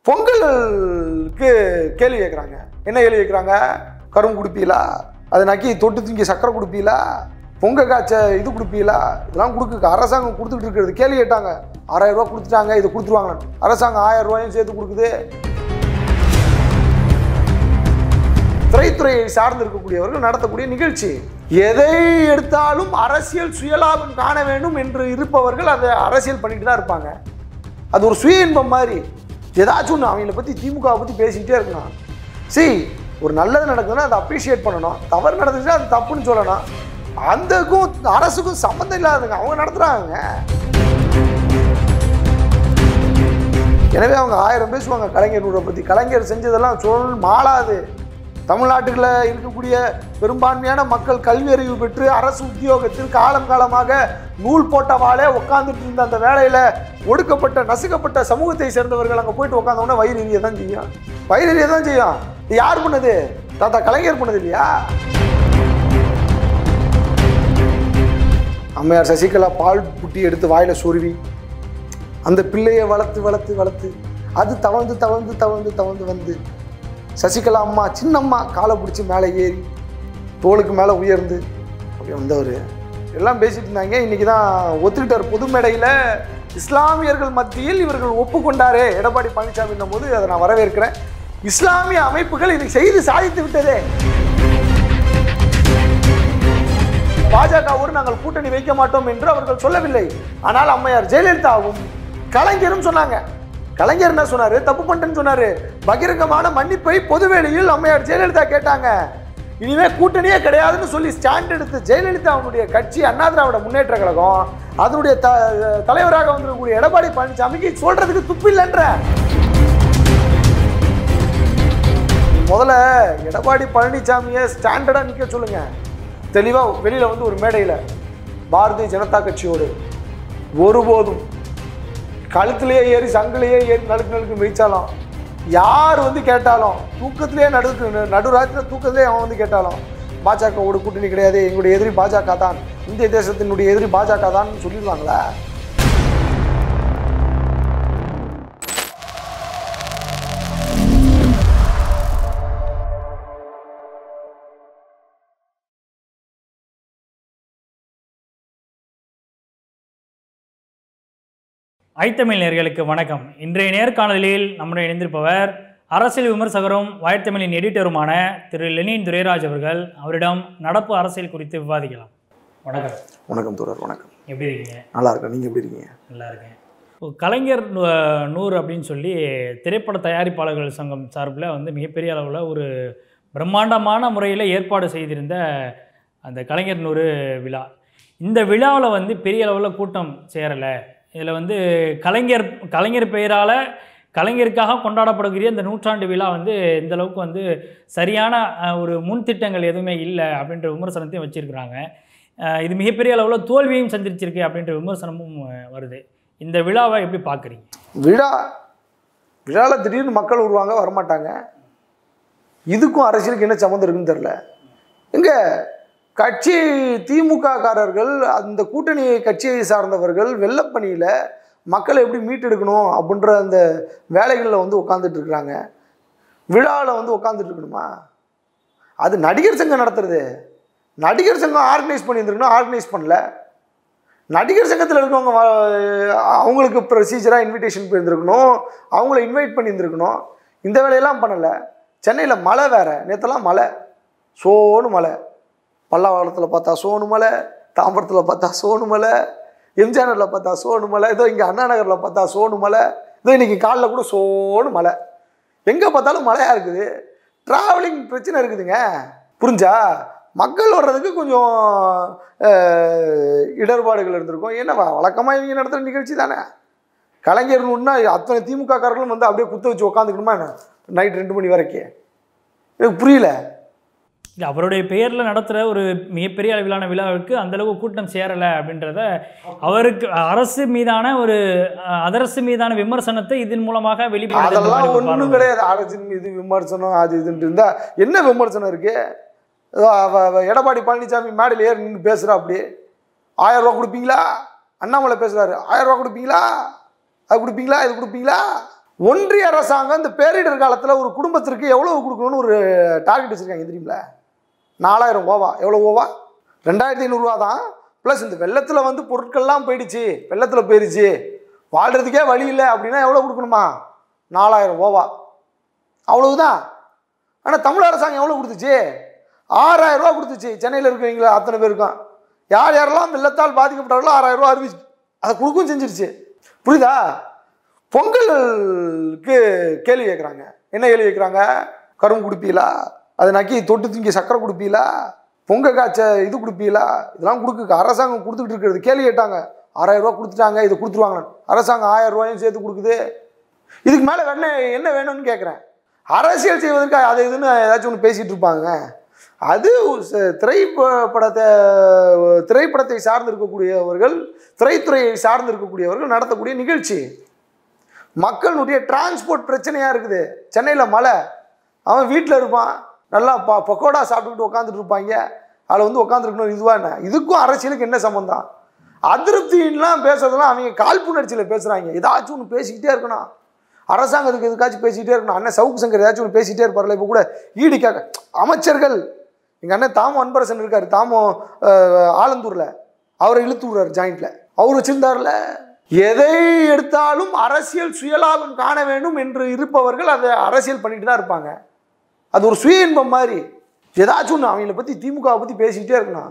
பொங்கலுக்கு கேள்வி கேட்குறாங்க. என்ன கேள்வி கேட்குறாங்க? கரும்பு கொடுப்பீங்களா, அதை நக்கி தொட்டு தூங்கி சக்கரை கொடுப்பீங்களா, பொங்கல் காய்ச்ச இது கொடுப்பீங்களா, இதெல்லாம் கொடுக்க அரசாங்கம் கொடுத்துட்டு இருக்கிறது. கேள்வி கேட்டாங்க. 6000 ரூபா கொடுத்துட்டாங்க, இதை கொடுத்துருவாங்க. அரசாங்கம் 1000 ரூபாயும் சேர்த்து கொடுக்குது. திரைத்துறையை சார்ந்து இருக்கக்கூடியவர்கள் நடத்தக்கூடிய நிகழ்ச்சி. எதை எடுத்தாலும் அரசியல் சுயலாபம் காண வேண்டும் என்று இருப்பவர்கள் அதை அரசியல் பண்ணிட்டு தான் இருப்பாங்க. அது ஒரு சுய இன்பம் மாதிரி. ஏதாச்சும் ஒன்று அவங்கள பற்றி, திமுகவை பற்றி பேசிக்கிட்டே இருக்கணும். சரி, ஒரு நல்லது நடக்குதுன்னா அதை அப்ரிஷியேட் பண்ணணும். தவறு நடந்துச்சுன்னா அது தப்புன்னு சொல்லணும். அந்தக்கும் அரசுக்கும் சம்மந்தம் இல்லாததுங்க, அவங்க நடத்துகிறாங்க. எனவே அவங்க 1000 பேசுவாங்க கலைஞர் நூறை பற்றி. கலைஞர் செஞ்சதெல்லாம் மாளாது. தமிழ்நாட்டுக்குள்ள இருக்கக்கூடிய பெரும்பான்மையான மக்கள் கல்வி அறிவு பெற்று அரசு உத்தியோகத்தில் காலம் காலமாக நூல் போட்டவாளே உட்காந்துட்டு இருந்த அந்த வேலையில் ஒடுக்கப்பட்ட நசுக்கப்பட்ட சமூகத்தை சேர்ந்தவர்கள் அங்கே போயிட்டு உட்காந்தோன்னா வயிறு தான் செய்யும். வயிறு தான் செய்யும். இது யார் பண்ணது? தாத்தா கலைஞர் பண்ணது இல்லையா? அம்மையார் சசிகலா பால் புட்டி எடுத்து வாயில் சொருவி அந்த பிள்ளையை வளர்த்து வளர்த்து வளர்த்து அது தவழ்ந்து தவழ்ந்து தவழ்ந்து தவழ்ந்து வந்து சசிகலா அம்மா சின்னம்மா காலை பிடிச்சி மேலே ஏறி தோளுக்கு மேலே உயர்ந்து அப்படி வந்தவர் எல்லாம் பேசிட்டு இருந்தாங்க. இன்றைக்கி தான் ஒத்துக்கிட்டார் பொது மேடையில். இஸ்லாமியர்கள் மத்தியில் இவர்கள் ஒப்புக்கொண்டாரே எடப்பாடி பழனிசாமின்னும் போது அதை நான் வரவேற்கிறேன். இஸ்லாமிய அமைப்புகள் இதை செய்து சாதித்து விட்டதே. பாஜகவோடு நாங்கள் கூட்டணி வைக்க மாட்டோம் என்று அவர்கள் சொல்லவில்லை. ஆனால் அம்மையார் ஜெயலலிதாவும் கலைஞரும் சொன்னாங்க. கலைஞர் என்ன சொன்னாரு? தப்பு பண்ணிட்டேன்னு சொன்னாரு. பகிரங்கமான மன்னிப்பை பொதுவெளியில் அம்மையார் ஜெயலலிதா கேட்டாங்க. இனிமே கூட்டணியே கிடையாதுன்னு சொல்லி ஸ்டாண்ட் எடுத்து ஜெயலலிதாவுடைய கட்சி அண்ணா திராவிட முன்னேற்ற கழகம் அதனுடைய தலைவராக வந்திருக்கக்கூடிய எடப்பாடி பழனிசாமிக்கு சொல்றதுக்கு துப்பு இல்லைன்ற. முதல்ல எடப்பாடி பழனிசாமியை ஸ்டாண்டர்டா நிக்க சொல்லுங்க. தெளிவா வெளியில வந்து ஒரு மேடையில் பாரதிய ஜனதா கட்சியோடு ஒருபோதும் கழுத்துலேயே ஏறி சங்கிலேயே ஏறி நடுக்கு மிதிச்சாலும் யார் வந்து கேட்டாலும் தூக்கத்திலேயே நடுராத்திரியில் தூக்கத்திலே அவன் வந்து கேட்டாலும் பாஜகவோட கூட்டணி கிடையாது, எங்களுடைய எதிரி பாஜக தான், இந்திய தேசத்தினுடைய எதிரி பாஜக தான் சொல்லிடுவாங்களா? ஐத்தமிழ் நேயர்களுக்கு வணக்கம். இன்றைய நேர்காணலில் நம்முடைய இணைந்திருப்பவர் அரசியல் விமர்சகரும் வாய்த்தமிழின் எடிட்டருமான திரு லெனின் துரைராஜ் அவர்கள். அவரிடம் நடப்பு அரசியல் குறித்து விவாதிக்கலாம். வணக்கம். வணக்கம் தோழர். வணக்கம். எப்படி இருக்கீங்க? நல்லா இருக்கேன். நீங்கள் எப்படி இருக்கீங்க? நல்லா இருக்கேன். கலைஞர் 100 அப்படின்னு சொல்லி திரைப்பட தயாரிப்பாளர்கள் சங்கம் சார்பில் வந்து மிகப்பெரிய அளவில் ஒரு பிரம்மாண்டமான முறையில் ஏற்பாடு செய்திருந்த அந்த கலைஞர் 100 விழா. இந்த விழாவில் வந்து பெரிய அளவில் கூட்டம் சேரலை. இதில் வந்து கலைஞர் பெயரால் கலைஞருக்காக கொண்டாடப்படக்கூடிய இந்த நூற்றாண்டு விழா வந்து இந்த அளவுக்கு வந்து சரியான ஒரு முன்திட்டங்கள் எதுவுமே இல்லை அப்படின்ற விமர்சனத்தையும் வச்சுருக்கிறாங்க. இது மிகப்பெரிய அளவில் தோல்வியும் சந்திச்சிருக்கு அப்படின்ற விமர்சனமும் வருது. இந்த விழாவை எப்படி பார்க்குறீங்க? விழாவில் திடீர்னு மக்கள் வருவாங்க, வரமாட்டாங்க. இதுக்கும் அரசியலுக்கு என்ன சம்மந்தம் இருக்குன்னு தெரில. எங்கே கட்சி திமுக காரர்கள் அந்த கூட்டணி கட்சியை சார்ந்தவர்கள் வெள்ளப்பணியில் மக்களை எப்படி மீட்டெடுக்கணும் அப்படின்ற அந்த வேலைகளில் வந்து உட்காந்துட்டு இருக்கிறாங்க. விழாவில் வந்து உட்காந்துட்டு இருக்கணுமா? அது நடிகர் சங்கம் நடத்துறது. நடிகர் சங்கம் ஆர்கனைஸ் பண்ணியிருந்துருக்கணும், ஆர்கனைஸ் பண்ணல. நடிகர் சங்கத்தில் இருக்கவங்க அவங்களுக்கு ப்ரொசீஜராக இன்விடேஷன் போயிருந்துருக்கணும், அவங்கள இன்வைட் பண்ணியிருந்துருக்கணும். இந்த வேலையெல்லாம் பண்ணலை. சென்னையில் மழை வேறு, நேற்றெல்லாம் மழை, சோனு மழை. பல்லாவரத்தில் பார்த்தா சோனு மலை, தாம்பரத்தில் பார்த்தா சோனு மலை, எம்ஜிஆர் நகரில் பார்த்தா சோனு மலை, இதோ இங்கே அண்ணா நகரில் பார்த்தா சோனு மலை, இதோ இன்றைக்கி காலைல கூட சோனு மலை. எங்கே பார்த்தாலும் மழையாக இருக்குது. ட்ராவலிங் பிரச்சனை இருக்குதுங்க. புரிஞ்சா? மக்கள் வர்றதுக்கு கொஞ்சம் இடர்பாடுகள் இருந்திருக்கும். ஏன்னா வழக்கமாக இவங்க நடத்துகிற நிகழ்ச்சி தானே. கலைஞர் ஒன்றா அத்தனை திமுக காரர்களும் வந்து அப்படியே குத்த வச்சு உட்காந்துக்கணுமா என்ன நைட் 2 மணி வரைக்கும்? எனக்கு புரியல. அவருடைய பெயரில் நடத்துகிற ஒரு மிகப்பெரிய அளவிலான விழாவுக்கு அந்தளவுக்கு கூட்டம் சேரலை அப்படின்றத அவருக்கு அரசு மீதான விமர்சனத்தை இதன் மூலமாக வெளிப்படுத்த. அதெல்லாம் ஒன்றும் கிடையாது. அரசின் மீது விமர்சனம் அது இதுன்ட்டு இருந்தா என்ன விமர்சனம் இருக்கு? எடப்பாடி பழனிசாமி மேடையில் ஏறி நின்று பேசுகிறா. அப்படி 1000 ரூபா கொடுப்பீங்களா? அண்ணாமலை பேசுகிறாரு, 1000 ரூபா கொடுப்பீங்களா? அது கொடுப்பீங்களா? இது கொடுப்பீங்களா? ஒன்றிய அரசாங்கம் இந்த பேரிடர் காலத்தில் ஒரு குடும்பத்திற்கு எவ்வளவு கொடுக்கணும்னு ஒரு டார்கெட் வச்சுருக்காங்க தெரியுங்களா? 4000 ஓவா. எவ்வளோ ஓவா? 2500 ரூபா தான். ப்ளஸ் இந்த வெள்ளத்தில் வந்து பொருட்கள்லாம் போயிடுச்சு, வெள்ளத்தில் போயிடுச்சு, வாழ்கிறதுக்கே வழி இல்லை அப்படின்னா எவ்வளோ கொடுக்கணுமா? 4000 ஓவா. அவ்வளவுதான். ஆனால் தமிழ் அரசாங்கம் எவ்வளோ கொடுத்துச்சு? 6000 ரூபா கொடுத்துச்சு. சென்னையில் இருக்கிறவங்கள அத்தனை பேருக்கும் யார் யாரெல்லாம் வெள்ளத்தால் பாதிக்கப்பட்டார்களோ 6000 ரூபா அறிவிச்சு அதை கொடுக்கவும் செஞ்சிருச்சு. புரியுதா? பொங்கலுக்கு கேள்வி கேட்குறாங்க. என்ன கேள்வி கேட்குறாங்க? கரும்பு கொடுப்பீங்களா? அதை நக்கி தொட்டு திங்கி சக்கரை கொடுப்பீங்களா? பொங்கல் காய்ச்ச இது கொடுப்பீங்களா? இதெல்லாம் கொடுக்க அரசாங்கம் கொடுத்துக்கிட்டு இருக்கிறது. கேள்வி கேட்டாங்க. 6000 ரூபா கொடுத்துட்டாங்க, இதை கொடுத்துருவாங்க. அரசாங்கம் 1000 ரூபாயும் சேர்த்து கொடுக்குது. இதுக்கு மேலே என்ன வேணும்னு கேட்குறேன். அரசியல் செய்வதற்கு அது இதுன்னு ஏதாச்சும் ஒன்று பேசிகிட்டு இருப்பாங்க. அது திரைப்படத்தை சார்ந்து இருக்கக்கூடியவர்கள், திரைத்துறையை சார்ந்து இருக்கக்கூடியவர்கள் நடத்தக்கூடிய நிகழ்ச்சி. மக்களுடைய டிரான்ஸ்போர்ட் பிரச்சனையாக இருக்குது. சென்னையில் மழை, அவன் வீட்டில் இருப்பான், நல்லா பக்கோடா சாப்பிட்டுக்கிட்டு உட்காந்துட்டு இருப்பாங்க. அதில் வந்து உட்காந்துருக்கணும். இதுவாக என்ன? இதுக்கும் அரசியலுக்கு என்ன சம்பந்தம்? அதிருப்தின்லாம் பேசுறதுலாம் அவங்க காழ்ப்புணர்ச்சியில் பேசுகிறாங்க. ஏதாச்சும் ஒன்று பேசிக்கிட்டே இருக்கணும். அரசாங்கத்துக்கு எதுக்காச்சும் பேசிக்கிட்டே இருக்கணும். அண்ணன் சவுக்கு சங்கர் ஏதாச்சும் ஒன்று பேசிகிட்டே இருப்பார்ல. இப்போ கூட ஈடிக்காக அமைச்சர்கள், எங்கள் அண்ணன் தாமோ அன்பரசன் இருக்கார், தாமோ ஆலந்தூரில், அவரை இழுத்து விடுறாரு ஜாயிண்டில். அவர் வச்சுருந்தார்ல. எதை எடுத்தாலும் அரசியல் சுயலாபம் காண வேண்டும் என்று இருப்பவர்கள் அதை அரசியல் பண்ணிட்டு தான் இருப்பாங்க. அது ஒரு சுய இன்பம் மாதிரி. ஏதாச்சும் ஒன்று அவங்கள பற்றி, திமுகவை பற்றி பேசிக்கிட்டே இருக்கணும்.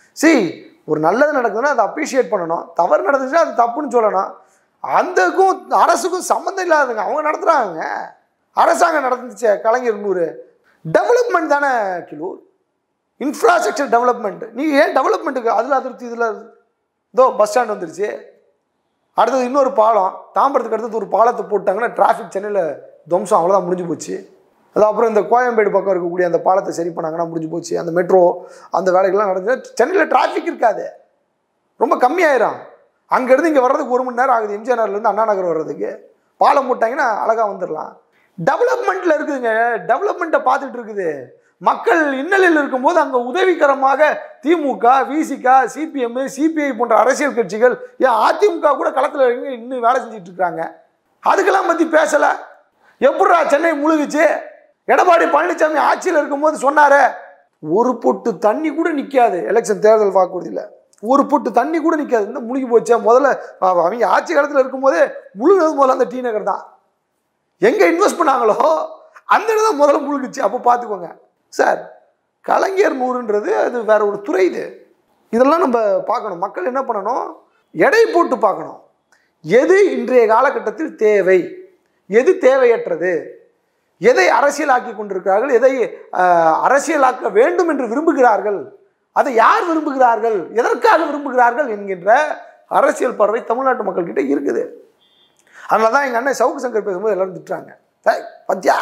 ஒரு நல்லது நடக்குதுன்னா அதை அப்ரிஷியேட் பண்ணணும். தவறு நடந்துச்சுன்னா அது தப்புன்னு சொல்லணும். அந்தக்கும் அரசுக்கும் சம்மந்தம் இல்லாததுங்க. அவங்க நடத்துகிறாங்க. அரசாங்கம் நடந்துச்சு. கலைஞர் 100 டெவலப்மெண்ட் தானே கிலோ, இன்ஃப்ராஸ்ட்ரக்சர் டெவலப்மெண்ட். நீங்கள் ஏன் டெவலப்மெண்ட்டுக்கு அதில் அதிருப்தி? இதில் இதோ பஸ் ஸ்டாண்ட் வந்துருச்சு, அடுத்தது இன்னொரு பாலம், தாம்பரத்துக்கு அடுத்தது ஒரு பாலத்தை போட்டாங்கன்னா டிராஃபிக் சென்னையில் துவம்சம், அவ்வளோதான், முடிஞ்சு போச்சு. அது அப்புறம் இந்த கோயம்பேடு பக்கம் இருக்கக்கூடிய அந்த பாலத்தை சரி பண்ணாங்கன்னா முடிஞ்சு போச்சு. அந்த மெட்ரோ அந்த வேலைகள்லாம் நடந்து சென்னையில் டிராஃபிக் இருக்காது, ரொம்ப கம்மியாயிரும். அங்கேருந்து இங்கே வர்றதுக்கு 1 மணி நேரம் ஆகுது. எம்ஜிஆர் நகர்லேருந்து அண்ணா நகர் வர்றதுக்கு. பாலம் போட்டாங்கன்னா அழகாக வந்துடலாம். டெவலப்மெண்ட்டில் இருக்குதுங்க. டெவலப்மெண்ட்டை பார்த்துட்டு இருக்குது. மக்கள் இன்னலில் இருக்கும்போது அங்கே உதவிகரமாக திமுக, விசிக, சிபிஎம், சிபிஐ போன்ற அரசியல் கட்சிகள், ஏன் அதிமுக கூட களத்தில் இறங்கி இன்னும் வேலை செஞ்சுட்டு இருக்காங்க. அதுக்கெல்லாம் பற்றி பேசலை. எப்படா சென்னை முழுகுச்சு? எடப்பாடி பழனிசாமி ஆட்சியில் இருக்கும்போது சொன்னாரே, ஒரு பொட்டு தண்ணி கூட நிற்காது. எலெக்ஷன் தேர்தல் வாக்குறுதியில் ஒரு பொட்டு தண்ணி கூட நிற்காது. இந்த முழுகி போச்சா? முதல்ல அவங்க ஆட்சி காலத்தில் இருக்கும்போதே முழுகிறது முதல்ல அந்த டி நகர் தான். எங்கே இன்வெஸ்ட் பண்ணாங்களோ அந்த இடம் தான் முதல்ல முழுகுச்சு. அப்போ பார்த்துக்கோங்க சார். கலைஞர் 100ன்றது அது வேற ஒரு துறை. இதெல்லாம் நம்ம பார்க்கணும். மக்கள் என்ன பண்ணணும்? எடை போட்டு பார்க்கணும். எது இன்றைய காலகட்டத்தில் தேவை, எது தேவையற்றது, எதை அரசியலாக்கி கொண்டிருக்கிறார்கள், எதை அரசியலாக்க வேண்டும் என்று விரும்புகிறார்கள், அதை யார் விரும்புகிறார்கள், எதற்காக விரும்புகிறார்கள் என்கின்ற அரசியல் பார்வை தமிழ்நாட்டு மக்கள்கிட்ட இருக்குது. அதனால தான் எங்கள் அண்ணன் சவுக்கு சங்கர் பேசும்போது எல்லாரும் திட்டுறாங்க. பத்தியா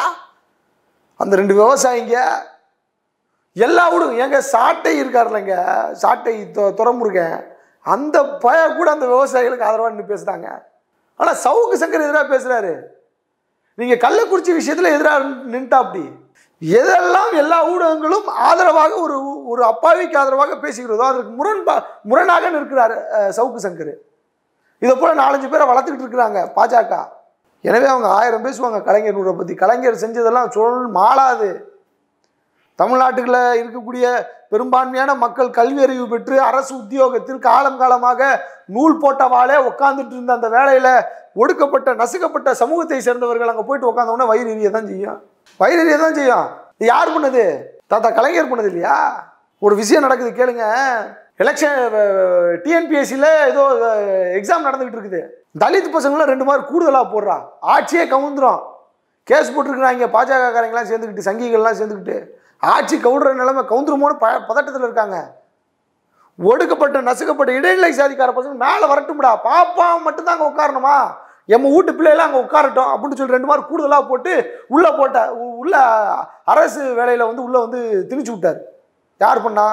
அந்த 2 விவசாயிங்க எல்லா ஊடும், எங்க சாட்டை இருக்காருல்லங்க, சாட்டை துறமுருகன், அந்த பய கூட அந்த விவசாயிகளுக்கு ஆதரவாக நின்று பேசுகிறாங்க. ஆனால் சவுக்கு சங்கர் எதிராக பேசுகிறாரு. நீங்கள் கள்ளக்குறிச்சி விஷயத்தில் எதிராக நின்ட்டா அப்படி எதெல்லாம் எல்லா ஊடகங்களும் ஆதரவாக ஒரு அப்பாவிக்கு ஆதரவாக பேசுகிறதோ அதற்கு முரணாக நிற்கிறார் சவுக்கு சங்கர். இதை போல 4-5 பேரை வளர்த்துக்கிட்டு இருக்கிறாங்க பாஜக. எனவே அவங்க 1000 பேசுவாங்க கலைஞர் 100 பற்றி. கலைஞர் செஞ்சதெல்லாம் மாளாது. தமிழ்நாட்டுக்குள்ள இருக்கக்கூடிய பெரும்பான்மையான மக்கள் கல்வி அறிவு பெற்று அரசு உத்தியோகத்தில் காலமாக நூல் போட்டவாளே உட்காந்துட்டு இருந்த அந்த வேலையில ஒடுக்கப்பட்ட நசுக்கப்பட்ட சமூகத்தை சேர்ந்தவர்கள் அங்கே போயிட்டு உட்காந்தோன்னா வயிறு தான் செய்யும். வயிறு தான் செய்யும். யார் பண்ணது? தாத்தா கலைஞர் பண்ணது இல்லையா? ஒரு விஷயம் நடக்குது கேளுங்க. எலெக்ஷன் டிஎன்பிஎஸ்சியில் ஏதோ எக்ஸாம் நடந்துகிட்டு இருக்குது. தலித் பசங்களாம் 2 மார்க் கூடுதலாக போடுறா, ஆட்சியே கவுந்துரும். கேஸ் போட்டிருக்கிறாங்க பாஜக காரங்களாம் சேர்ந்துக்கிட்டு, சங்கிகள்லாம் சேர்ந்துக்கிட்டு. ஆட்சி கவுடுற நிலைமை கவுந்துருமோன்னு பதட்டத்தில் இருக்காங்க. ஒடுக்கப்பட்ட நசுக்கப்பட்ட இடைநிலை சாதிக்கார பசங்க மேலே வரட்டும்டா, பாப்பா மட்டும்தான் அங்கே உட்காரணுமா, எம்ம வீட்டு பிள்ளைலாம் அங்கே உட்காரட்டும் அப்படின்னு சொல்லி 2 மார்க் கூடுதலாக போட்டு உள்ள அரசு வேலையில் வந்து உள்ளே வந்து திணிச்சு விட்டார். யார் பண்ணா?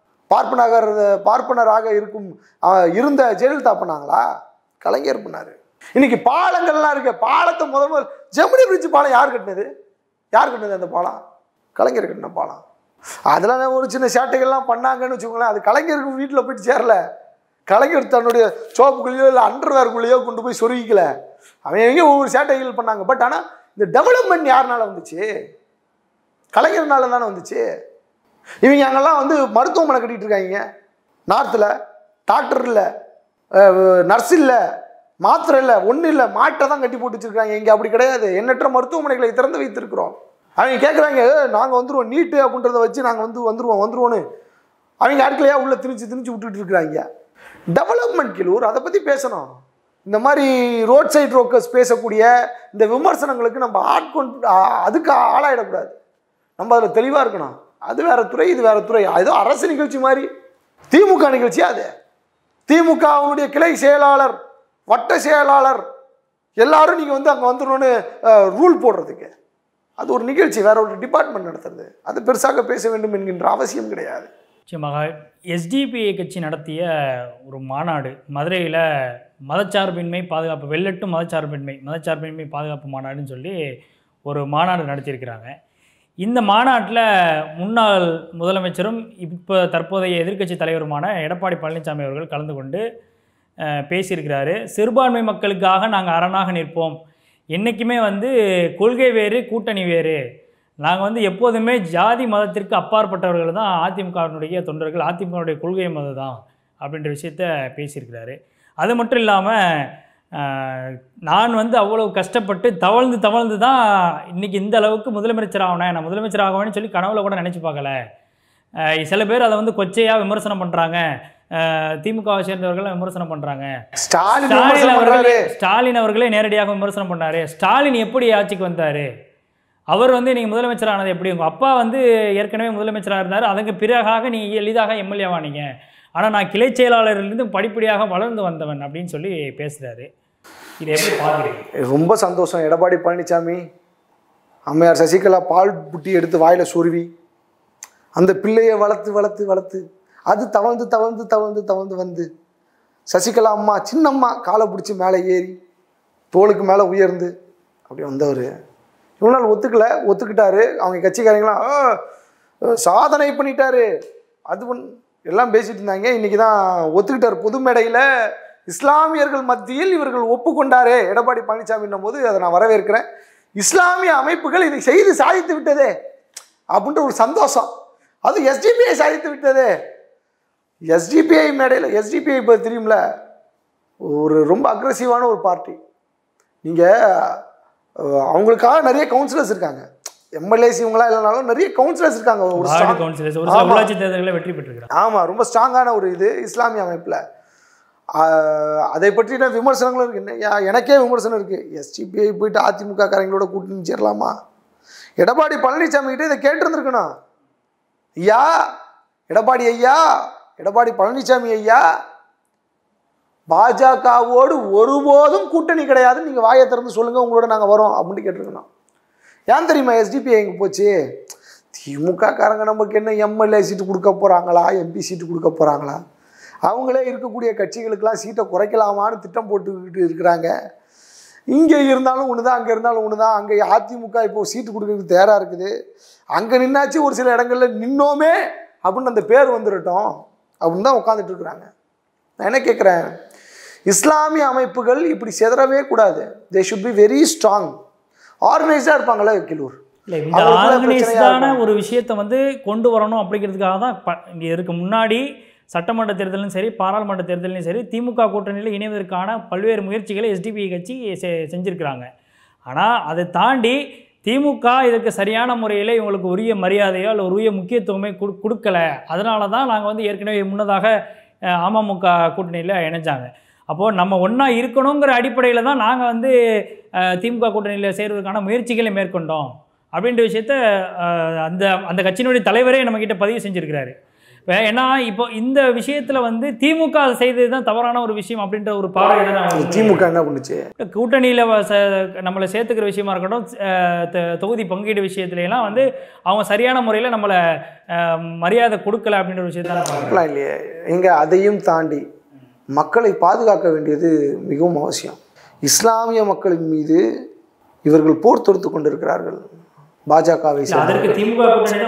பார்ப்பனராக இருந்த ஜெயலலிதா பண்ணாங்களா? கலைஞர் பண்ணாரு. இன்னைக்கு பாலங்கள்லாம் இருக்கு. பாலத்தை முதல் ஜெமினி பிரிட்ஜ் பாலம் யார் கட்டினது? அந்த பாலம் கலைஞர் கட்டின பாலம். அதெல்லாம் ஒரு சின்ன சேட்டைகள்லாம் பண்ணாங்கன்னு வச்சுக்கோங்களேன். அது கலைஞருக்கு வீட்டில் போயிட்டு சேரல. கலைஞர் தன்னுடைய சோப்புக்குள்ளேயோ இல்லை அண்டர்வேர்க்குள்ளேயோ கொண்டு போய் சொருகிக்கல. அவன் எங்கே ஒவ்வொரு சேட்டைகள் பண்ணாங்க. பட் ஆனால் இந்த டெவலப்மெண்ட் யாருனால வந்துச்சு? கலைஞர்னால தானே வந்துச்சு. இவங்க அங்கெல்லாம் வந்து மருத்துவமனை கட்டிகிட்டு இருக்காங்க. நார்த்தில் டாக்டர் இல்லை, நர்ஸ் இல்லை, மாத்திரை இல்லை, ஒன்றும் இல்லை, மாட்டை தான் கட்டி போட்டு வச்சுருக்காங்க. இங்கே அப்படி கிடையாது. எண்ணற்ற மருத்துவமனைகளை திறந்து வைத்திருக்கிறோம். அவங்க கேட்குறாங்க, நாங்கள் வந்துடுவோம், நீட்டு அப்படின்றத வச்சு நாங்கள் வந்துருவோன்னு அவங்க ஆட்களையாக உள்ளே திணிச்சு விட்டுட்டு இருக்கிறாங்க. டெவலப்மெண்ட் கிலூர் அதை பற்றி பேசணும். இந்த மாதிரி ரோட் சைட் ரோக்கர்ஸ் பேசக்கூடிய இந்த விமர்சனங்களுக்கு நம்ம அதுக்கு ஆளாயிடக்கூடாது. நம்ம அதில் தெளிவாக இருக்கணும். அது வேற துறை, இது வேற துறை. ஏதோ அரசு நிகழ்ச்சி மாதிரி திமுக நிகழ்ச்சியா அது? திமுக அவனுடைய கிளை செயலாளர், வட்ட செயலாளர் எல்லாரும் நீங்கள் வந்து அங்கே வந்துடணும்னு ரூல் போடுறதுக்கு அது ஒரு நிகழ்ச்சி, வேற ஒரு டிபார்ட்மெண்ட் நடத்துறது. அது பெருசாக பேச வேண்டும் என்கின்ற அவசியம் கிடையாது. நிச்சயமாக எஸ்டிபிஐ கட்சி நடத்திய ஒரு மாநாடு மதுரையில் மதச்சார்பின்மை பாதுகாப்பு வெள்ளட்டும் மதச்சார்பின்மை பாதுகாப்பு மாநாடுன்னு சொல்லி ஒரு மாநாடு நடத்தியிருக்கிறாங்க. இந்த மாநாட்டில் முன்னாள் முதலமைச்சரும் இப்போ தற்போதைய எதிர்க்கட்சி தலைவருமான எடப்பாடி பழனிசாமி அவர்கள் கலந்து கொண்டு பேசியிருக்கிறாரு. சிறுபான்மை மக்களுக்காக நாங்கள் அரணாக நிற்போம், என்றைக்குமே வந்து கொள்கை வேறு கூட்டணி வேறு, நாங்கள் வந்து எப்போதுமே ஜாதி மதத்திற்கு அப்பாற்பட்டவர்கள் தான் அதிமுகவினுடைய தொண்டர்கள், அதிமுகவுடைய கொள்கை மதம் தான் அப்படின்ற விஷயத்த பேசியிருக்கிறாரு. அது மட்டும் இல்லாமல் நான் வந்து அவ்வளோ கஷ்டப்பட்டு தவழ்ந்து தான் இன்றைக்கி இந்த அளவுக்கு முதலமைச்சர் ஆகணும், நான் முதலமைச்சர் ஆகணும்னு சொல்லி கனவுல கூட நினச்சி பார்க்கல. சில பேர் அதை வந்து கொச்சையாக விமர்சனம் பண்ணுறாங்க, திமுகவை சேர்ந்தவர்கள் விமர்சனம் பண்ணுறாங்க. ஸ்டாலின் அவர்களே நேரடியாக விமர்சனம் பண்ணார். ஸ்டாலின் எப்படி ஆட்சிக்கு வந்தார், அவர் வந்து நீங்கள் முதலமைச்சர் ஆனது எப்படி, உங்கள் அப்பா வந்து ஏற்கனவே முதலமைச்சராக இருந்தார், அதுக்கு பிறகாக நீங்கள் எளிதாக எம்எல்ஏவானீங்க, ஆனால் நான் கிளை செயலாளரிலிருந்து படிப்படியாக வளர்ந்து வந்தவன் அப்படின்னு சொல்லி பேசுகிறாரு. இதை எப்படி பார்க்குறீங்க? ரொம்ப சந்தோஷம். எடப்பாடி பழனிசாமி அம்மையார் சசிகலா பால் புட்டி எடுத்து வாயில் சொருவி அந்த பிள்ளையை வளர்த்து அது தவழ்ந்து வந்து சசிகலா அம்மா சின்னம்மா காலை பிடிச்சி மேலே ஏறி தோளுக்கு மேலே உயர்ந்து அப்படி வந்தவர். இவ்வளோ நாள் ஒத்துக்கிட்டாரு. அவங்க கட்சிக்காரங்களாம் சாதனை பண்ணிட்டாரு, அது எல்லாம் பேசிட்டு இருந்தாங்க. இன்றைக்கி தான் ஒத்துக்கிட்டார். பொது மேடையில் இஸ்லாமியர்கள் மத்தியில் இவர்கள் ஒப்புக்கொண்டாரே எடப்பாடி பழனிசாமின்னும் போது அதை நான் வரவேற்கிறேன். இஸ்லாமிய அமைப்புகள் இதை செய்து சாதித்து விட்டதே அப்படின்ற ஒரு சந்தோஷம். அது எஸ்டிபிஐ சாதித்து விட்டதே. எஸ்டிபிஐ மேடையில், எஸ்டிபிஐ இப்போ தெரியும்ல, ஒரு ரொம்ப அக்ரெசிவான ஒரு பார்ட்டி. நீங்கள் அவங்களுக்காக நிறைய கவுன்சிலர்ஸ் இருக்காங்க, எம்எல்ஏஸ் இவங்களா இல்லைனாலும் நிறைய கவுன்சிலர்ஸ் இருக்காங்க. வெற்றி பெற்றிருக்காங்க. ஆமாம், ரொம்ப ஸ்ட்ராங்கான ஒரு இது இஸ்லாமிய அமைப்பில். அதை பற்றின விமர்சனங்களும் இருக்குது. எனக்கே விமர்சனம் இருக்குது. எஸ்டிபிஐ போயிட்டு அதிமுக காரங்களோட கூட்டணி சேரலாமா? எடப்பாடி பழனிசாமி கிட்ட இதை கேட்டிருந்துருக்கணும். ஐயா எடப்பாடி ஐயா, எடப்பாடி பழனிசாமி ஐயா, பாஜகவோடு ஒருபோதும் கூட்டணி கிடையாது, நீங்கள் வாயை திறந்து சொல்லுங்கள், உங்களோட நாங்கள் வரோம் அப்படின்னு கேட்டிருக்கணும். ஏன் தெரியுமா எஸ்டிபிஐ எங்கே போச்சு? திமுக காரங்க நமக்கு என்ன எம்எல்ஏ சீட்டு கொடுக்க போகிறாங்களா, எம்பி சீட்டு கொடுக்க போகிறாங்களா, அவங்களே இருக்கக்கூடிய கட்சிகளுக்கெல்லாம் சீட்டை குறைக்கலாமான்னு திட்டம் போட்டுக்கிட்டு இருக்கிறாங்க. இங்கே இருந்தாலும் ஒன்று தான், அங்கே இருந்தாலும் ஒன்று தான். அங்கே அதிமுக இப்போது சீட்டு கொடுக்கறதுக்கு தயாராக இருக்குது. அங்கே நின்னாச்சு ஒரு சில இடங்களில் நின்னோமே அப்படின்னு அந்த பேர் வந்துடட்டும் அப்படின்னு தான் உட்காந்துட்டு இருக்கிறாங்க. நான் என்ன கேட்குறேன், இஸ்லாமிய அமைப்புகள் இப்படி செதறவே கூடாது. They should be very strong, ஆர்கனைஸ்டாக இருப்பாங்களே கிலூர். இல்லை, இந்த ஆர்கனைஸ்டான ஒரு விஷயத்தை வந்து கொண்டு வரணும் அப்படிங்கிறதுக்காக தான் இதுக்கு முன்னாடி சட்டமன்ற தேர்தலும் சரி பாராளுமன்ற தேர்தலையும் சரி திமுக கூட்டணியில் இணைவதற்கான பல்வேறு முயற்சிகளை எஸ்டிபிஐ கட்சி செஞ்சுருக்கிறாங்க. ஆனால் அதை தாண்டி திமுக இதற்கு சரியான முறையில் இவங்களுக்கு உரிய மரியாதையோ இல்லை உரிய முக்கியத்துவமே கொடுக்கல. அதனால தான் நாங்கள் வந்து ஏற்கனவே முன்னதாக அமமுக கூட்டணியில் இணைஞ்சாங்க. அப்போது நம்ம ஒன்றா இருக்கணுங்கிற அடிப்படையில் தான் நாங்கள் வந்து திமுக கூட்டணியில் சேர்வதற்கான முயற்சிகளை மேற்கொண்டோம் அப்படின்ற விஷயத்த அந்த கட்சியினுடைய தலைவரே நம்மக்கிட்ட பதிவு செஞ்சுருக்கிறாரு. ஏன்னா இப்போ இந்த விஷயத்தில் வந்து திமுக அதை செய்தது தான் தவறான ஒரு விஷயம் அப்படின்ற ஒரு பார்வை தான். திமுக என்ன பண்ணுச்சு, கூட்டணியில் நம்மளை சேர்த்துக்கிற விஷயமா இருக்கட்டும், தொகுதி பங்கீடு விஷயத்துலாம் வந்து அவங்க சரியான முறையில் நம்மளை மரியாதை கொடுக்கல அப்படின்ற விஷயத்தான் பார்க்கலாம் இல்லையே. எங்க அதையும் தாண்டி மக்களை பாதுகாக்க வேண்டியது மிகவும் அவசியம். இஸ்லாமிய மக்களின் மீது இவர்கள் போர் தொடுத்து கொண்டிருக்கிறார்கள். பாஜகவை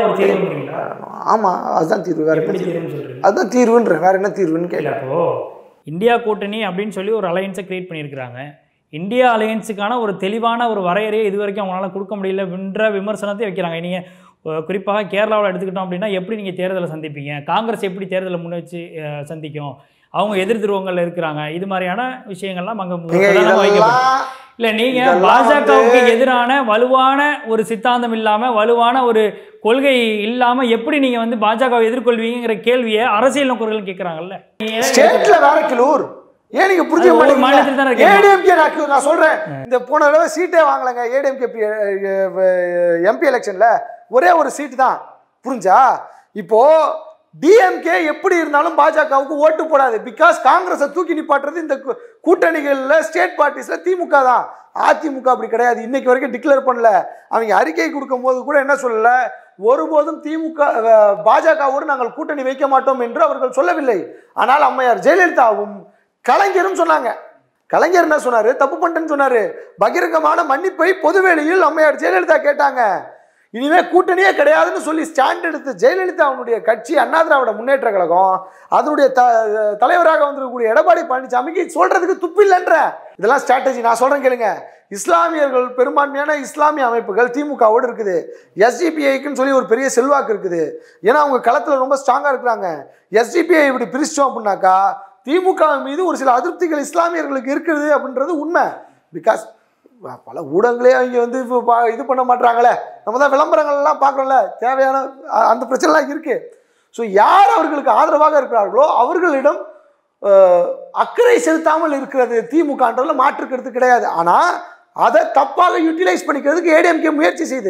ஆமாம், அதுதான் தீர்வு. வேற அதுதான் தீர்வுன்ற, வேற என்ன தீர்வுன்னு கேட்கப்போ இந்தியா கூட்டணி அப்படின்னு சொல்லி ஒரு அலையன்ஸை கிரியேட் பண்ணியிருக்கிறாங்க. இந்தியா அலையன்ஸுக்கான ஒரு தெளிவான ஒரு வரையறையை இது வரைக்கும் அவங்களால கொடுக்க முடியலன்ற விமர்சனத்தை வைக்கிறாங்க. நீங்கள் குறிப்பாக கேரளாவில் எடுத்துக்கிட்டோம் அப்படின்னா எப்படி நீங்கள் தேர்தலை சந்திப்பீங்க, காங்கிரஸ் எப்படி தேர்தலை முன் வச்சு சந்திக்கும், அவங்க எதிர் துருவங்களில் இருக்கிறாங்க, இது மாதிரியான விஷயங்கள்லாம் அங்கே வைக்கப்படும். இல்லை நீங்கள் பாஜகவுக்கு எதிரான வலுவான ஒரு சித்தாந்தம் இல்லாமல் வலுவான ஒரு கொள்கை இல்லாமல் எப்படி நீங்கள் வந்து பாஜகவை எதிர்கொள்வீங்கிற கேள்வியை அரசியல் நோக்கர்கள் கேட்குறாங்கல்ல. ஸ்டேட்ல வேற கிலூர் ஏன் நீங்க புரிஞ்சுக்க மாட்டீங்க? ஏடிஎம்கே நான் சொல்றேன், இந்த போன தடவை சீட்டே வாங்கலங்க ஏடிஎம்கே எம்பி எலெக்ஷன்ல, ஒரே ஒரு சீட்டு தான். புரிஞ்சா? இப்போ டிஎம்கே எப்படி இருந்தாலும் பாஜகவுக்கு ஓட்டு போடாது. பிகாஸ் காங்கிரஸை தூக்கி நிப்பாட்டுறது இந்த கூட்டணிகளில் ஸ்டேட் பார்ட்டிஸில் திமுக தான். அதிமுக அப்படி கிடையாது. இன்னைக்கு வரைக்கும் டிக்ளேர் பண்ணல. அவங்க அறிக்கை கொடுக்கும் போது கூட என்ன சொல்லல, ஒருபோதும் திமுக பாஜகவோடு நாங்கள் கூட்டணி வைக்க மாட்டோம் என்று அவர்கள் சொல்லவில்லை. ஆனால் அம்மையார் ஜெயலலிதாவும் கலைஞரும் சொன்னாங்க. கலைஞர் என்ன சொன்னாரு, தப்பு பண்ணிட்டேன்னு சொன்னாரு. பகிரங்கமான மன்னிப்பை பொதுவெளியில் அம்மையார் ஜெயலலிதா கேட்டாங்க. இனிமே கூட்டணியே கிடையாதுன்னு சொல்லி ஸ்டாண்ட் எடுத்து ஜெயலலிதா அவனுடைய கட்சி அண்ணா திராவிட முன்னேற்ற கழகம் அதனுடைய தலைவராக வந்திருக்கக்கூடிய எடப்பாடி பழனிசாமிக்கு சொல்றதுக்கு துப்பில்லைன்ற இதெல்லாம் ஸ்ட்ராட்டஜி. நான் சொல்றேன் கேளுங்க. இஸ்லாமியர்கள் பெரும்பான்மையான இஸ்லாமிய அமைப்புகள் திமுகவோடு இருக்குது. எஸ்டிபிஐக்குன்னு சொல்லி ஒரு பெரிய செல்வாக்கு இருக்குது. ஏன்னா அவங்க களத்தில் ரொம்ப ஸ்ட்ராங்கா இருக்கிறாங்க. எஸ்டிபிஐ இப்படி பிரிச்சிட்டோம் அப்படின்னாக்கா திமுக மீது ஒரு சில அதிருப்திகள் இஸ்லாமியர்களுக்கு இருக்குது அப்படின்றது உண்மை. பிகாஸ் பல ஊடகங்களே அவங்க வந்து இப்போ இது பண்ண மாட்டாங்களே, நம்ம தான் விளம்பரங்கள்லாம் பார்க்குறோம்ல, தேவையான அந்த பிரச்சனைலாம் இருக்குது. ஸோ யார் அவர்களுக்கு ஆதரவாக இருக்கிறார்களோ அவர்களிடம் அக்கறை செலுத்தாமல் இருக்கிறது திமுகன்றதுல மாற்றுக்கிறது கிடையாது. ஆனால் அதை தப்பாக யூட்டிலைஸ் பண்ணிக்கிறதுக்கு ஏடிஎம்கே முயற்சி செய்து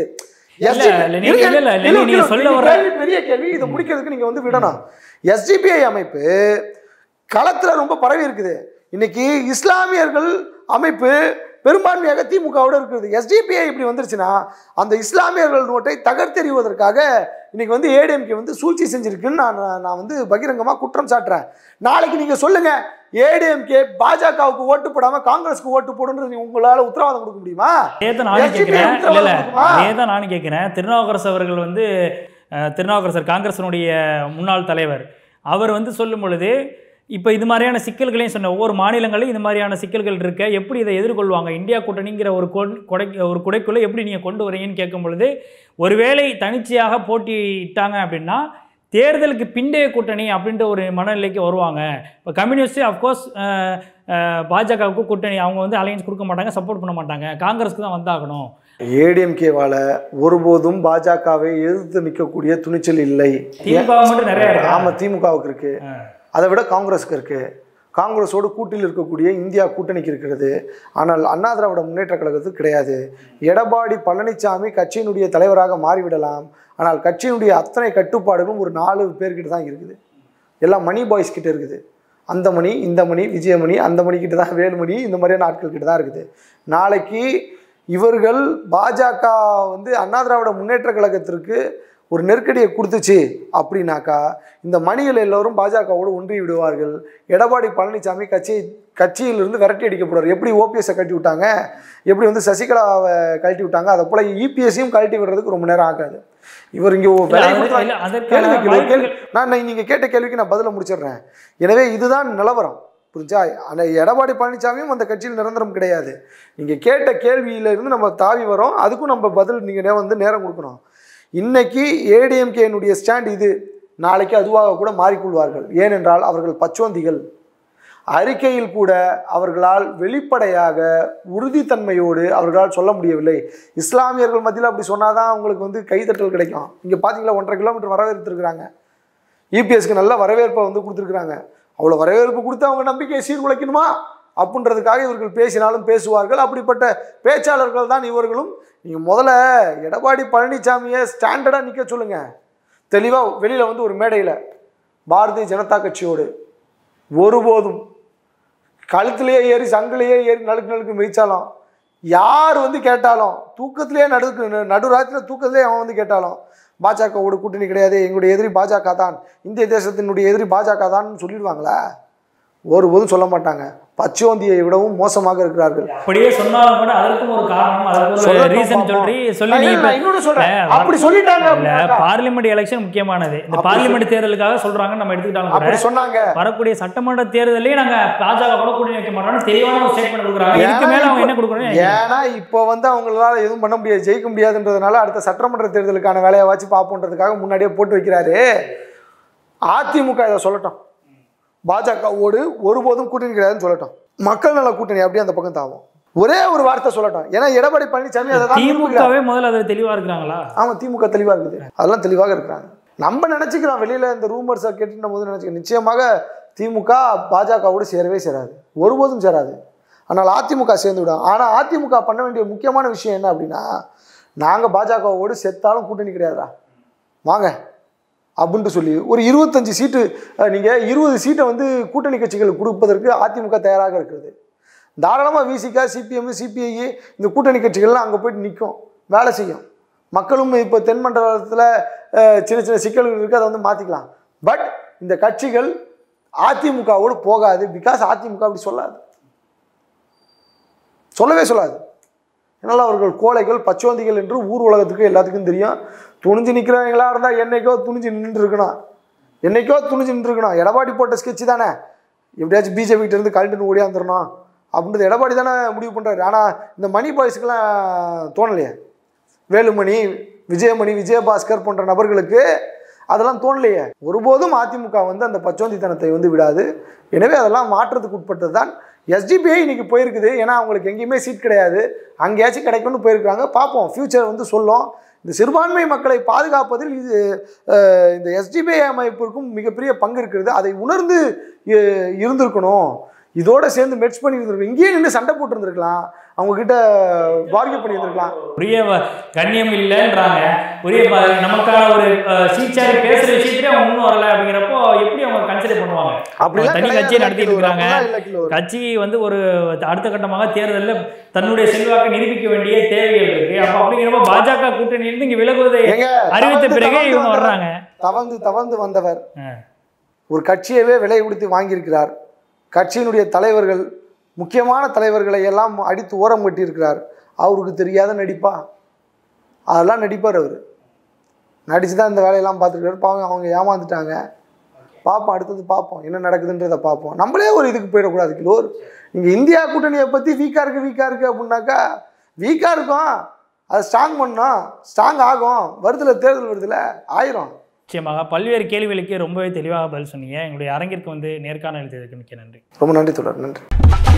பெரிய கேள்வி. இதை முடிக்கிறதுக்கு நீங்கள் வந்து விடணும். எஸ்டிபிஐ அமைப்பு களத்தில் ரொம்ப பரவி இருக்குது. இன்னைக்கு இஸ்லாமியர்கள் அமைப்பு பெரும்பான்மையாக திமுகவோடு இருக்கிறது. எஸ்டிபிஐ இப்படி வந்துருச்சுன்னா அந்த இஸ்லாமியர்கள் நோட்டை தகர்த்தெறிவதற்காக இன்னைக்கு வந்து ஏடிஎம்கே வந்து சூழ்ச்சி செஞ்சிருக்குன்னு நான் வந்து பகிரங்கமாக குற்றம் சாட்டுறேன். நாளைக்கு நீங்கள் சொல்லுங்க, ஏடிஎம்கே பாஜகவுக்கு ஓட்டு போடாம காங்கிரஸுக்கு ஓட்டு போடுன்றது உங்களால் உத்தரவாதம் கொடுக்க முடியுமா? நானும் கேட்கிறேன். திருநாவுக்கரசு அவர்கள் வந்து திருநாவுக்கரசர் காங்கிரஸினுடைய முன்னாள் தலைவர், அவர் வந்து சொல்லும் பொழுது இப்போ இது மாதிரியான சிக்கல்களையும் சொன்ன ஒவ்வொரு மாநிலங்களையும் இது மாதிரியான சிக்கல்கள் இருக்க எப்படி இதை எதிர்கொள்வாங்க, இந்தியா கூட்டணிங்கிற ஒரு குடைக்குள்ளே எப்படி நீங்கள் கொண்டு வரீங்கன்னு கேட்கும் பொழுது, ஒருவேளை தனிச்சையாக போட்டிட்டாங்க அப்படின்னா தேர்தலுக்கு பிந்தைய கூட்டணி அப்படின்ற ஒரு மனநிலைக்கு வருவாங்க. இப்போ கம்யூனிஸ்ட் அஃப்கோர்ஸ் பாஜகவுக்கு கூட்டணி அவங்க வந்து அலையன்ஸ் கொடுக்க மாட்டாங்க, சப்போர்ட் பண்ண மாட்டாங்க, காங்கிரஸுக்கு தான் வந்தாகணும். ஏடிஎம்கேவால் ஒருபோதும் பாஜகவை எதிர்த்து நிற்கக்கூடிய துணிச்சல் இல்லை. திமுக மட்டும் நிறைய இருக்கு. ஆமாம், திமுகவுக்கு இருக்கு. அதை விட காங்கிரஸுக்கு இருக்குது. காங்கிரஸோடு கூட்டில் இருக்கக்கூடிய இந்தியா கூட்டணிக்கு இருக்கிறது. ஆனால் அண்ணா திராவிட முன்னேற்ற கழகத்துக்கு கிடையாது. எடப்பாடி பழனிசாமி கட்சியினுடைய தலைவராக மாறிவிடலாம். ஆனால் கட்சியினுடைய அத்தனை கட்டுப்பாடுகளும் ஒரு 4 பேர்கிட்ட தான் இருக்குது. எல்லாம் மணி பாய்ஸ் கிட்ட இருக்குது. அந்த மணி, இந்த மணி, விஜயமணி, அந்த மணிக்கிட்ட தான் வேலுமணி, இந்த மாதிரியான ஆட்கள் கிட்ட தான் இருக்குது. நாளைக்கு இவர்கள் பாஜக வந்து அண்ணா திராவிட முன்னேற்ற கழகத்திற்கு ஒரு நெருக்கடியை கொடுத்துச்சு அப்படின்னாக்கா இந்த மணிகள் எல்லோரும் பாஜகவோடு ஒன்றி விடுவார்கள். எடப்பாடி பழனிசாமி கட்சியிலிருந்து விரட்டி அடிக்கப்படுவார். எப்படி ஓபிஎஸ்ஸை கழட்டி விட்டாங்க, எப்படி வந்து சசிகலாவை கழட்டி விட்டாங்க, அதை போல் இபிஎஸ்ஸையும் கழட்டி விடுறதுக்கு ரொம்ப நேரம் ஆகாது. இவர் இங்கே நீங்கள் கேட்ட கேள்விக்கு நான் பதிலை முடிச்சிடுறேன். எனவே இதுதான் நிலவரம். புரிஞ்சா? ஆனால் எடப்பாடி பழனிசாமியும் அந்த கட்சியில் நிரந்தரம் கிடையாது. நீங்கள் கேட்ட கேள்வியிலிருந்து நம்ம தாவி வரோம். அதுக்கும் நம்ம பதில் நீங்கள் வந்து நேரம் கொடுக்கணும். இன்னைக்கு ஏடிஎம்கேனுடைய ஸ்டாண்ட் இது, நாளைக்கு அதுவாக கூட மாறிக்கொள்வார்கள். ஏனென்றால் அவர்கள் பச்சோந்திகள். அறிக்கையில் கூட அவர்களால் வெளிப்படையாக உறுதித்தன்மையோடு அவர்களால் சொல்ல முடியவில்லை. இஸ்லாமியர்கள் மத்தியில் அப்படி சொன்னாதான் அவங்களுக்கு வந்து கைதட்டல் கிடைக்கும். இங்கே பார்த்தீங்களா 1.5 கிலோமீட்டர் வரவேற்றுருக்குறாங்க. இபிஎஸ்க்கு நல்ல வரவேற்பை வந்து கொடுத்துருக்குறாங்க. அவ்வளோ வரவேற்பு கொடுத்து அவங்க நம்பிக்கையை சீர்குலைக்கணுமா அப்படின்றதுக்காக இவர்கள் பேசினாலும் பேசுவார்கள். அப்படிப்பட்ட பேச்சாளர்கள் தான் இவர்களும். நீங்கள் முதல்ல எடப்பாடி பழனிசாமியை ஸ்டாண்டர்டாக நிற்க சொல்லுங்கள். தெளிவாக வெளியில் வந்து ஒரு மேடையில் பாரதிய ஜனதா கட்சியோடு ஒருபோதும் கழுத்துலேயே ஏறி சங்கிலேயே ஏறி நழுக்கு மிதித்தாலும், யார் வந்து கேட்டாலும், தூக்கத்திலேயே நடுராத்திரியில் தூக்கத்திலே அவன் வந்து கேட்டாலும் பாஜகவோட கூட்டணி கிடையாது, எங்களுடைய எதிரி பாஜக தான், இந்திய தேசத்தினுடைய எதிரி பாஜக தான் சொல்லிடுவாங்களா? ஒருபோதும் சொல்ல மாட்டாங்க. பச்சோந்தியை விடவும் மோசமாக இருக்கிறார்கள். அப்படியே சொன்னாலும் கூட அதற்கும் ஒரு காரணம், அதற்கு ஒரு ரீசன் சொல்லி நீ இன்னொன்னு சொல்றேன், அப்படி சொல்லிட்டாங்க. பார்லிமெண்ட் எலெக்ஷன் முக்கியமானது. இந்த பார்லிமெண்ட் தேர்தலுக்காக சொல்றாங்க நம்ம எடுத்துக்கிட்டாலும் அப்படி சொன்னாங்க. வரக்கூடிய சட்டமன்ற தேர்தலையே நாங்க பாஜக கூட கூட்டணி வைக்க மாட்டோம்னு தெளிவான ஒரு ஸ்டேட்மெண்ட் கொடுக்குறாங்க. இதுக்கு மேல அவங்க என்ன கொடுக்கணும்? ஏன்னா இப்போ வந்து அவங்களால எதுவும் பண்ண முடியாது, ஜெயிக்க முடியாதுன்றதுனால அடுத்த சட்டமன்ற தேர்தலுக்கான வேலையை வச்சு பார்ப்போன்றதுக்காக முன்னாடியே போட்டு வைக்கிறாரு. அதிமுக இதை சொல்லட்டும், பாஜகவோடு ஒருபோதும் கூட்டணி கிடையாதுன்னு சொல்லட்டும், மக்கள் நல கூட்டணி அப்படியே அந்த பக்கம் தாவும், ஒரே ஒரு வார்த்தை சொல்லட்டும். ஏன்னா எடப்பாடி பழனிசாமி அதை திமுகவே முதல்ல அதில் தெளிவாக இருக்கிறாங்களா? ஆமாம், திமுக தெளிவாக இருக்குது, அதெல்லாம் தெளிவாக இருக்கிறாங்க. நம்ம நினச்சிக்கிறோம் வெளியில் இந்த ரூமர்ஸை கேட்டுட்ட போது நினச்சிக்கிறோம், நிச்சயமாக திமுக பாஜகவோடு சேரவே சேராது, ஒருபோதும் சேராது. ஆனால் அதிமுக சேர்ந்து விடும். ஆனால் அதிமுக பண்ண வேண்டிய முக்கியமான விஷயம் என்ன அப்படின்னா, நாங்கள் பாஜகவோடு செத்தாலும் கூட்டணி கிடையாதுடா வாங்க அப்படின்ட்டு சொல்லி ஒரு 25 சீட்டு, நீங்கள் 20 சீட்டை வந்து கூட்டணி கட்சிகளுக்கு கொடுப்பதற்கு அதிமுக தயாராக இருக்கிறது. தாராளமாக விசிக, சிபிஎம், சிபிஐ இந்த கூட்டணி கட்சிகள்லாம் அங்கே போய்ட்டு நிற்கும், வேலை செய்யும். மக்களும் இப்போ தென் மண்டலத்தில் சின்ன சின்ன சிக்கல்கள் இருக்குது, அதை வந்து மாற்றிக்கலாம். பட் இந்த கட்சிகள் அதிமுகவோடு போகாது. பிகாஸ் அதிமுக அப்படி சொல்லாது, சொல்லவே சொல்லாது. அதனால் அவர்கள் கோழைகள், பச்சோந்திகள் என்று ஊர் உலகத்துக்கு எல்லாத்துக்கும் தெரியும். துணிஞ்சு நிற்கிறவங்களா இருந்தால் என்னைக்கோ துணிஞ்சு நின்றுருக்கணும், என்னைக்கோ துணிஞ்சு நின்றுருக்கணும். எடப்பாடி போட்ட ஸ்கெட்சு தானே, எப்படியாச்சும் பிஜேபிகிட்ட இருந்து கழட்டுன்னு ஓடியாந்துடணும் அப்படின்றது எடப்பாடி தானே முடிவு பண்ணுறாரு. ஆனால் இந்த மணி பாய்ஸுக்கெல்லாம் தோணலையே, வேலுமணி, விஜயமணி, விஜயபாஸ்கர் போன்ற நபர்களுக்கு அதெல்லாம் தோணலையே. ஒருபோதும் அதிமுக வந்து அந்த பச்சோந்தித்தனத்தை வந்து விடாது. எனவே அதெல்லாம் மாற்றத்துக்கு உட்பட்டது தான். எஸ்டிபிஐ இன்றைக்கி போயிருக்குது, ஏன்னா அவங்களுக்கு எங்கேயுமே சீட் கிடையாது, அங்கேயாச்சும் கிடைக்கும்னு போயிருக்காங்க. பார்ப்போம், ஃப்யூச்சர் வந்து சொல்லும். இந்த சிறுபான்மை மக்களை பாதுகாப்பதில் இது இந்த எஸ்டிபிஐ அமைப்பிற்கும் மிகப்பெரிய பங்கு இருக்கிறது. அதை உணர்ந்து இருந்திருக்கணும், இதோடு சேர்ந்து மெர்ஜ் பண்ணி இருந்திருக்கணும். இங்கேயே நின்று சண்டை போட்டு இருந்திருக்கலாம், அவங்கக்கிட்ட பார்கெட் பண்ணி இருந்திருக்கலாம். உரிய கண்ணியம் இல்லைன்றாங்க, உரிய நமக்கான ஒரு சீச்சாரி பேசுகிற விஷயத்திலே அவங்க ஒன்றும் வரலை அப்படிங்கிறப்போ எப்படி அவங்க கன்சிடர் பண்ணுவாங்க? அப்படி தனி கட்சியை நடத்திட்டு இருக்கிறாங்க. கட்சி வந்து ஒரு அடுத்த கட்டமாக தேர்தலில் தன்னுடைய செல்வாக்கை நிரூபிக்க வேண்டிய தேவைகள் இருக்கு. அப்போ அப்படிங்கிறப்ப பாஜக கூட்டணியிலிருந்து இங்கே விலகுவதை அறிவித்த பிறகு இவங்க வர்றாங்க. தவந்து வந்தவர் ஒரு கட்சியவே விலை கொடுத்து வாங்கியிருக்கிறார். கட்சியினுடைய தலைவர்கள், முக்கியமான தலைவர்களை எல்லாம் அடித்து ஓரம் கட்டியிருக்கிறார். அவருக்கு தெரியாத நடிப்பா? அதெல்லாம் நடிப்பார். அவர் நடித்து தான் இந்த வேலையெல்லாம் பார்த்துருக்காரு. பாவம், அவங்க ஏமாந்துட்டாங்க. பார்ப்போம், அடுத்தது பார்ப்போம் என்ன நடக்குதுன்றதை பார்ப்போம். நம்மளே ஒரு இதுக்கு போயிடக்கூடாது. கிலோர் இங்கே இந்தியா கூட்டணியை பற்றி வீக்காக இருக்குது அப்படின்னாக்கா, வீக்காக இருக்கும், அதை ஸ்ட்ராங் பண்ணோம், ஸ்ட்ராங் ஆகும். வருதில் தேர்தல் வருதில்ல, ஆயிரும். நிச்சயமாக பல்வேறு கேள்விகளுக்கு ரொம்பவே தெளிவாக பதில் சொன்னீங்க. எங்களுடைய அரங்கிற்கு வந்து நேர்காணல் எழுதியதற்கு மிக்க நன்றி. ரொம்ப நன்றி தொடர், நன்றி.